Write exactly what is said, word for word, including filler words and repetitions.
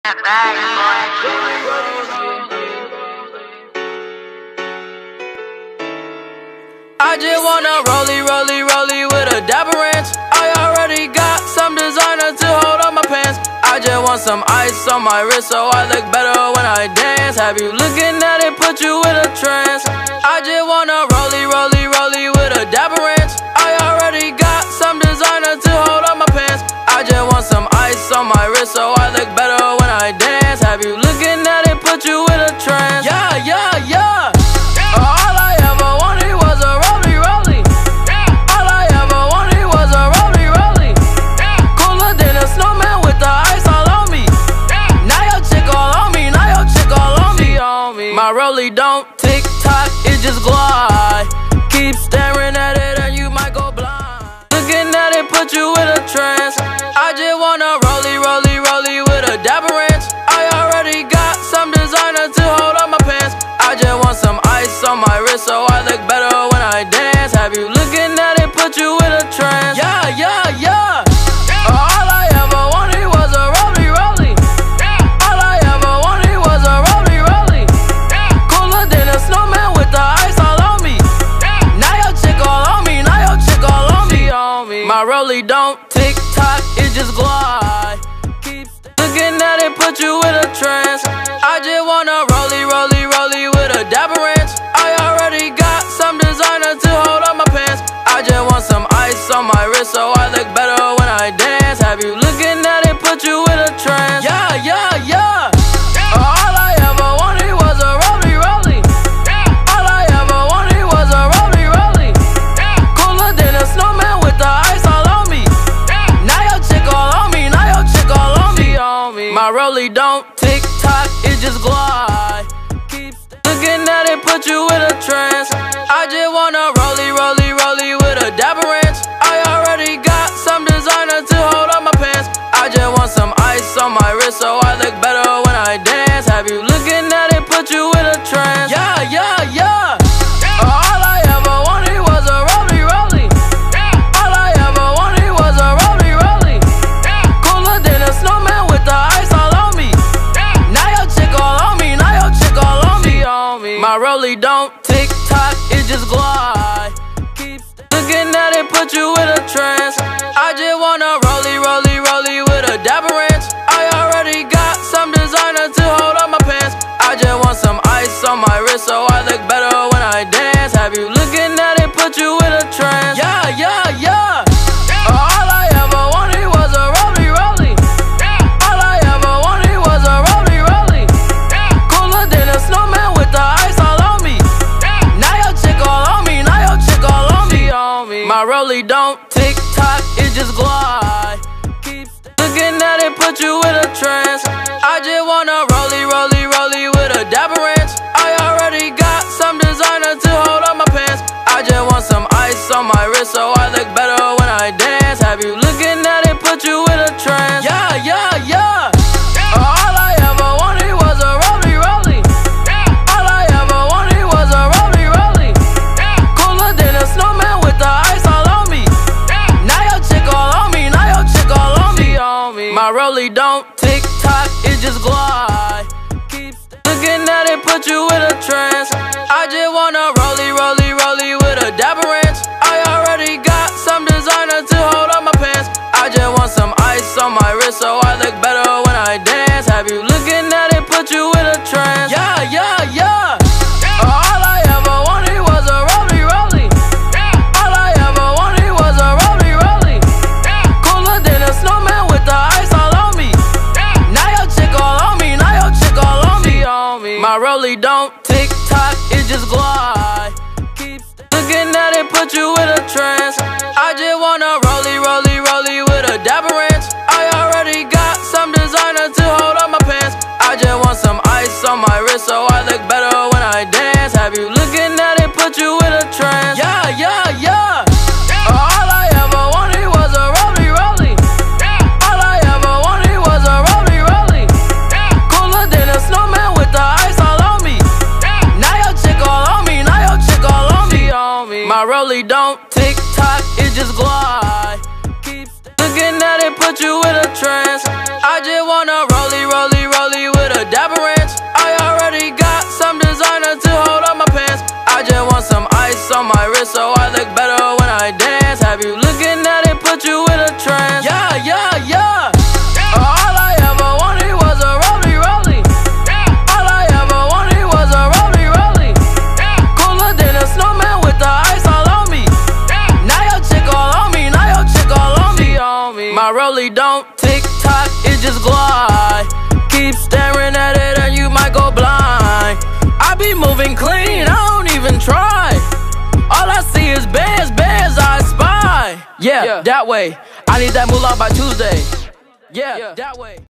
I just wanna rollie, rollie, rollie with a dapper ranch. I already got some designer to hold on my pants. I just want some ice on my wrist so I look better when I dance. Have you looking at it, put you in a trance. I just wanna rollie, rollie, rollie with a dapper ranch. I already got some designer to hold on my pants. I just want some ice on my wrist so I look better when I dance. Have you looking at it, put you in a trance. Yeah, yeah, yeah. All I ever wanted was a rollie, rollie. All I ever wanted was a rollie, rollie. Cooler than a snowman with the ice all on me. Now your chick all on me, now your chick all on me, on me. My rollie don't tick tock, it just glide. Keep staring at it and you might go blind. Looking at it, put you in a trance. I just wanna rollie, rollie, rollie with a dapper ranch. I already got some designer to hold on my pants. I just want some ice on my wrist so I look better when I dance. Have you looking at it, put you in a trance. Yeah, yeah, yeah. All I ever wanted was a rollie, rollie. All I ever wanted was a rollie, rollie. Cooler than a snowman with the ice all on me. Now your chick all on me, now your chick all on me, on me. My rollie don't tick tock, it just glide. Keep looking at it, put you in a trance. I just wanna rollie, rollie, rollie with a dapper ranch. I already got some designer to hold on my pants. I just want some ice on my wrist so I look better when I dance. Have you looking at it, put you in a trance. Yeah, yeah, yeah. All I ever wanted was a rollie, rollie. All I ever wanted was a rollie, rollie. Cooler than a snowman with the ice all on me. Now your chick all on me, now your chick all on me, on me. My rollie don't tick tock, it just glide. Keep looking at it, put you in a trance. I just wanna rollie, rollie, rollie with a dapper ranch. I already got some designer to hold on my pants. I just want some ice on my wrist so I look better when I dance. Have you looking at it, put you in a trance. Yeah, yeah, yeah. All I ever wanted was a rollie, rollie. All I ever wanted was a rollie, rollie. Cooler than a snowman with the ice all on me. Now your chick all on me, now your chick all on me, on me. My rollie don't tick tock, it just glide. Keep looking at it, put you in a trance. I just wanna rollie, rollie, rollie with a dapper ranch. I already got some designer to hold on my pants. I just want some ice on my wrist so I look better when I dance. Have you looking at it, put you in a trance. Yeah, yeah, yeah. All I ever wanted was a rollie, rollie. All I ever wanted was a rollie, rollie. Cooler than a snowman with the ice all on me. Now your chick all on me, now your chick all on me, on me. My rollie don't tick tock, it just glide. Keep looking at it, put you in a trance. I just wanna rollie, rollie, rollie with a dapper ranch. I already got some designer to hold on my pants. I just want some ice on my wrist so I look better when I dance. Have you looking at it, put you in a trance. Yeah, yeah, yeah. All I ever wanted was a rollie, rollie. All I ever wanted was a rollie, rollie. Cooler than a snowman with the ice all on me. Now your chick all on me, now your chick all on me, on me. My rollie don't tick tock, it just glide. Keep looking at it, put you in a trance. I just wanna rollie, rollie, rollie with a dapper ranch. I already got some designer to hold on my pants. I just want some ice on my wrist so I look better when I dance. Have you looking at it, put you in a trance. Yeah, yeah, yeah. All I ever wanted was a rollie, rollie. All I ever wanted was a rollie, rollie. Cooler than a snowman with the ice all on me. Now your chick all on me, now your chick all on me, on me. My rollie don't tick tock, it just glide. Keep looking at it, put you in a trance. I just wanna rollie, rollie, rollie with a dapper ranch. I already got some designer to hold on my pants. I just want some ice on my wrist so I look better when I dance. Have you looking at it, put you in a trance. Yeah, yeah, yeah. All I ever wanted was a rollie, rollie. All I ever wanted was a rollie, rollie. Cooler than a snowman with the ice all on me. Now your chick all on me, now your chick all on me, on me. My rollie don't tick tock, it just glide. Yeah, yeah, that way. I need that moolah by Tuesday. Yeah, yeah, that way.